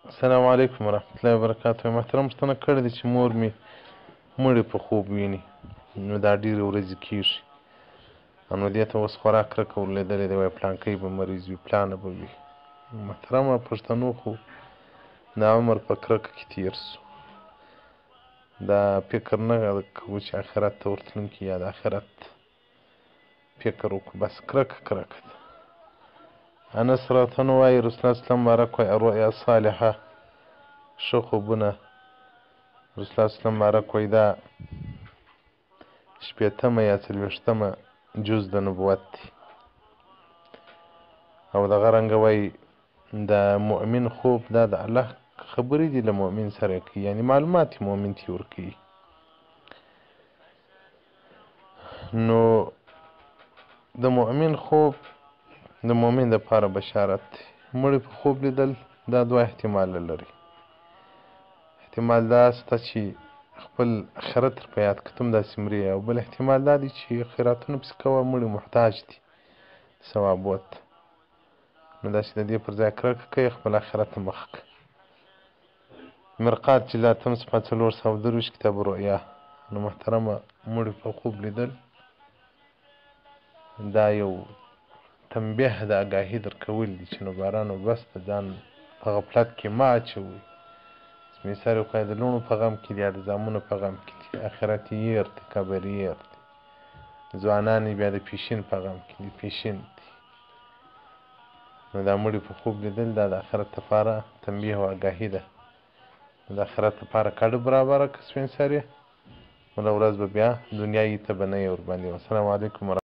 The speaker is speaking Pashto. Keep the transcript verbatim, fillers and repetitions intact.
السلام علیکم ورحمة الله وبرکاته. محترم پوښتنه کړې ده چې مور مې مړی په خوب ویني، نو دا ډېرې ورځې کېږي، نو دې ته اوس خورا کرکه ورلوېدلې ده، وایي پلانکی به مریض وي، پلانه به وي. محترمه پښتنو خو دا عمر په کرکه کې تېر سو، دا فکر نه کوو چې آخرت ته ورتلونکي یا د آخرت فکر وکړو، بس کرکه کرکه ده. انس راته نه وایي رسول الله اسلام مبارک وایي الرؤیا صالحه، ښه خوبونه، رسول الله اسلام مبارک وایي دا شپېتمه یا څلوېښتمه جز د نبوت دی. او دغه رنګه وایي د مؤمن خوب دا د الله خبرې دي له مؤمن سره کوي، یعنې معلومات یې مؤمن ته ورکوي. نو د مؤمن خوب د مؤمن دپاره بشارت دی. مړي په خوب لیدل دا دوه احتماله لري. احتمال دا سته چې خپل آخرت در په یاد کړه ته هم داسې مرې، او بل احتمال دا دی چې خیراتونه پسې کوه، مړي محتاج دي ثواب ته، نو داسې د دې پر ځای کرکه کوي، خپل آخرت ته مخ کړه. مرقات جلد اتم صفحه څلور سوه درویشت کتاب رؤیا. نو محترمه مړي په خوب لیدل دا یو تنبیه د آګاهي درکول دي چې نو باران و بس د ځان په غفلت کې مه اچوئ. سپین سرې وښایي د لوڼو په غم کې دي یا د زامنو په غم کې دي، آخرت یې هېر دی، قبر یې هېر دی. ځوانان یې بیا د پیشین په غم کې دي، پیشین دي. نو دا مړي په خوب لیدل دا د آخرت دپاره تنبیه او آګاهي ده. د آخرت دپاره کډه برابره کړه سپین سرې، بله ورځ به بیا دنیایي ته به نه یې ورباندې. والسلام علیکم.